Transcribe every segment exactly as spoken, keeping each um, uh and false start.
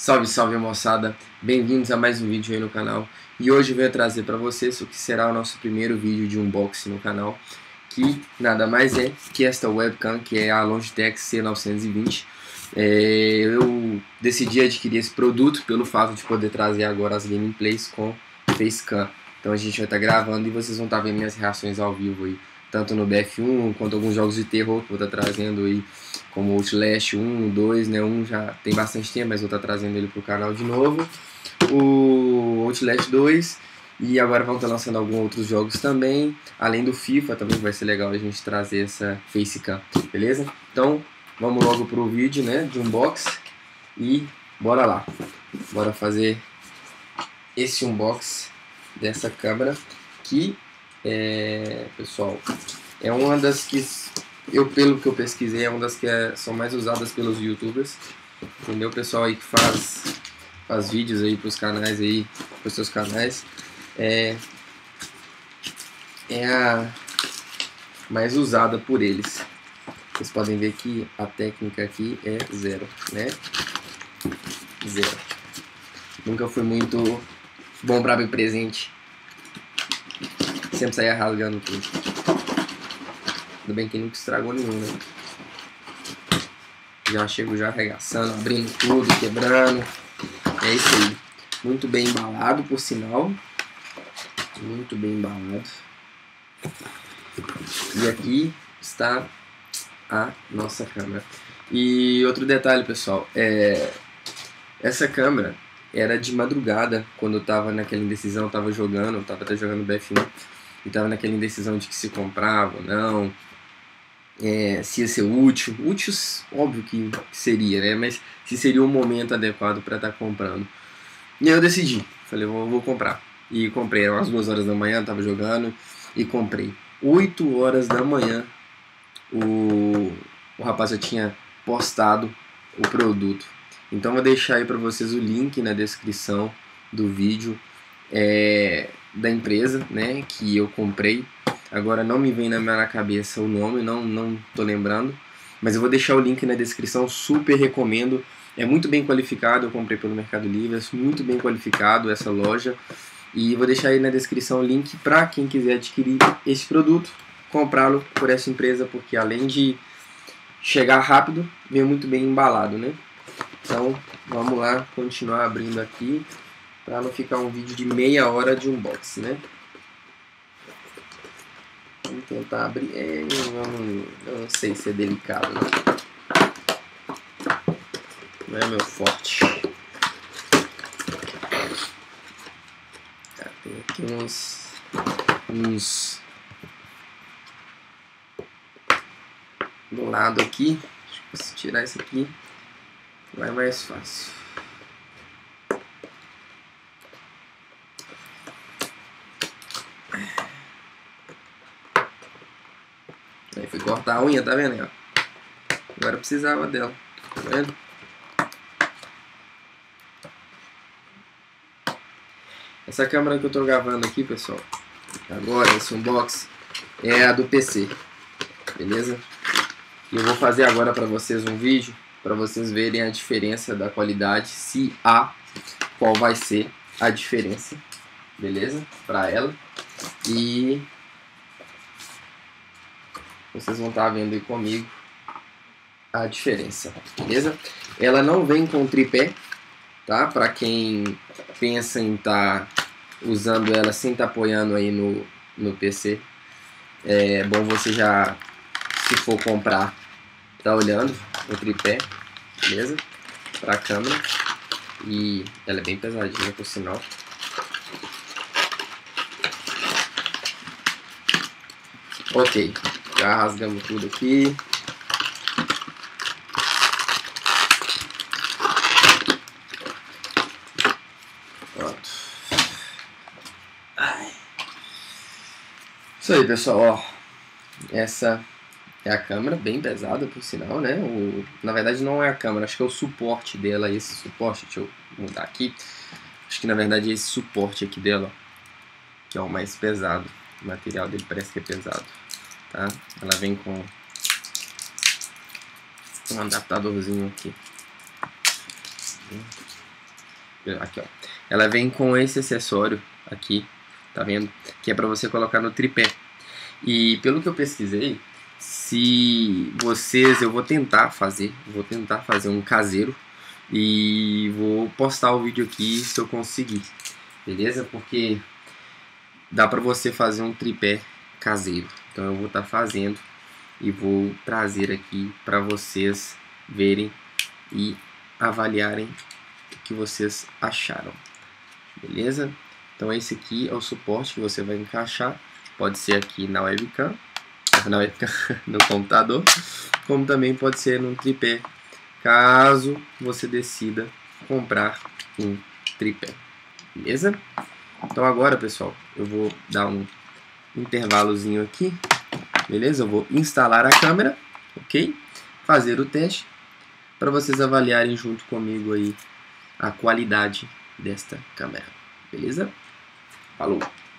Salve, salve moçada, bem-vindos a mais um vídeo aí no canal. E hoje eu venho trazer para vocês o que será o nosso primeiro vídeo de unboxing no canal, que nada mais é que esta webcam, que é a Logitech C novecentos e vinte. É, eu decidi adquirir esse produto pelo fato de poder trazer agora as gameplays com facecam. Então a gente vai estar gravando e vocês vão estar vendo minhas reações ao vivo aí, tanto no B F um quanto alguns jogos de terror que eu vou estar trazendo aí, como Outlast um, dois, né? um já tem bastante tempo, mas eu vou estar trazendo ele pro canal de novo. O Outlast dois, e agora vão estar lançando alguns outros jogos também, além do FIFA também, vai ser legal a gente trazer essa facecam, beleza? Então vamos logo pro vídeo, né, de unboxing, e bora lá, bora fazer esse unboxing dessa câmera que é, pessoal, é uma das que eu, pelo que eu pesquisei, é uma das que é, são mais usadas pelos youtubers, entendeu? O pessoal aí que faz faz vídeos aí pros canais aí, pros seus canais, é é a mais usada por eles. Vocês podem ver que a técnica aqui é zero, né? Zero. Nunca fui muito bom pra abrir presente. Sempre saía rasgando tudo. Ainda bem que nunca estragou nenhum, né? Já chego já arregaçando, abrindo tudo, quebrando. É isso aí. Muito bem embalado, por sinal. Muito bem embalado. E aqui está a nossa câmera. E outro detalhe, pessoal, é... essa câmera era de madrugada, quando eu tava naquela indecisão, eu tava jogando, eu tava até jogando B F um, e tava naquela indecisão de que se comprava ou não, é, se ia ser útil. Útil, óbvio que seria, né? Mas se seria o momento adequado para estar comprando. E aí eu decidi, falei, vou, vou comprar. E comprei, eram umas duas horas da manhã, tava jogando, e comprei. oito horas da manhã, o, o rapaz já tinha postado o produto. Então vou deixar aí para vocês o link na descrição do vídeo é, da empresa, né, que eu comprei. Agora não me vem na minha cabeça o nome, não, não tô lembrando, mas eu vou deixar o link na descrição, super recomendo. É muito bem qualificado, eu comprei pelo Mercado Livre, é muito bem qualificado essa loja. E vou deixar aí na descrição o link para quem quiser adquirir esse produto, comprá-lo por essa empresa, porque além de chegar rápido, vem muito bem embalado, né? Então vamos lá, continuar abrindo aqui, para não ficar um vídeo de meia hora de unboxing, né? Vamos tentar abrir, é, vamos, eu não sei se é delicado, né? Não é meu forte. Tá, tem aqui uns, uns do lado aqui, deixa eu ver, tirar isso aqui vai mais fácil. Aí fui cortar a unha, tá vendo aí, ó? Agora eu precisava dela, tá vendo? Essa câmera que eu tô gravando aqui, pessoal, agora, esse unboxing, é a do P C, beleza? E eu vou fazer agora pra vocês um vídeo, pra vocês verem a diferença da qualidade, se há, qual vai ser a diferença, beleza? Pra ela. E vocês vão estar vendo aí comigo a diferença, beleza? Ela não vem com tripé, tá? Pra quem pensa em estar usando ela sem estar apoiando aí no, no P C, é bom você já, se for comprar, tá olhando o tripé, beleza? Pra câmera. E ela é bem pesadinha, por sinal. Ok, já rasgamos tudo aqui. Pronto. Ai. Isso aí, pessoal, ó. Essa é a câmera, bem pesada, por sinal, né? O, na verdade não é a câmera, acho que é o suporte dela, esse suporte, deixa eu mudar aqui. Acho que na verdade é esse suporte aqui dela, que é o mais pesado. O material dele parece que é pesado, tá? Ela vem com um adaptadorzinho aqui. Aqui, ó. Ela vem com esse acessório aqui, tá vendo? Que é para você colocar no tripé. E pelo que eu pesquisei, se vocês, eu vou tentar fazer, vou tentar fazer um caseiro e vou postar o vídeo aqui se eu conseguir, beleza? Porque dá para você fazer um tripé caseiro. Então eu vou estar tá fazendo e vou trazer aqui para vocês verem e avaliarem o que vocês acharam, beleza? Então esse aqui é o suporte que você vai encaixar, pode ser aqui na webcam, na webcam no computador, como também pode ser num tripé, caso você decida comprar um tripé, beleza? Então agora, pessoal, eu vou dar um intervalozinho aqui, beleza? Eu vou instalar a câmera, ok? Fazer o teste para vocês avaliarem junto comigo aí a qualidade desta câmera, beleza? Falou!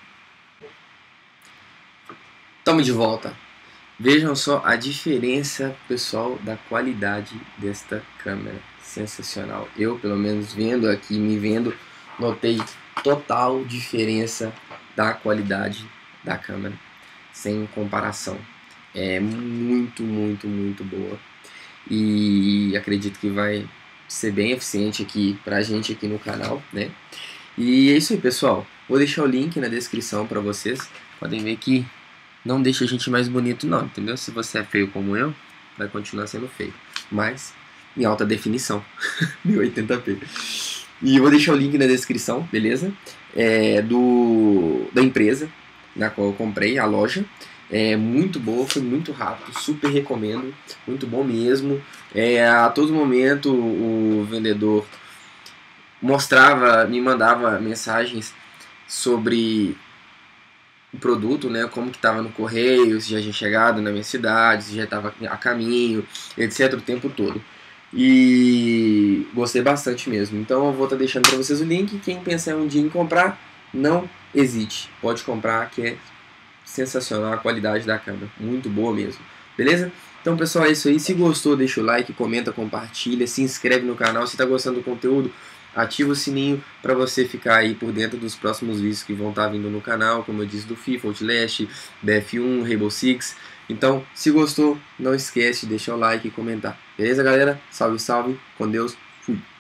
Estamos de volta. Vejam só a diferença, pessoal, da qualidade desta câmera. Sensacional. Eu, pelo menos, vendo aqui, me vendo, notei total diferença da qualidade da câmera, sem comparação. É muito, muito, muito boa. E acredito que vai ser bem eficiente aqui pra gente aqui no canal, né? E é isso aí, pessoal. Vou deixar o link na descrição pra vocês. Podem ver que não deixa a gente mais bonito não, entendeu? Se você é feio como eu, vai continuar sendo feio, mas em alta definição, mil e oitenta p. E eu vou deixar o link na descrição, beleza? É, do, da empresa na qual eu comprei, a loja. É muito boa, foi muito rápido, super recomendo, muito bom mesmo. É, a todo momento o vendedor mostrava, me mandava mensagens sobre o produto, né, como que estava no correio, se já tinha chegado na minha cidade, se já estava a caminho, etc, o tempo todo. E gostei bastante mesmo. Então eu vou estar tá deixando para vocês o link. Quem pensar um dia em comprar, não hesite, pode comprar, que é sensacional a qualidade da câmera, muito boa mesmo, beleza? Então, pessoal, é isso aí. Se gostou, deixa o like, comenta, compartilha, se inscreve no canal. Se está gostando do conteúdo, ativa o sininho para você ficar aí por dentro dos próximos vídeos que vão estar tá vindo no canal, como eu disse, do FIFA, Outlast, B F um, Rainbow Six. Então, se gostou, não esquece de deixar o like e comentar. Beleza, galera? Salve, salve. Com Deus. Fui.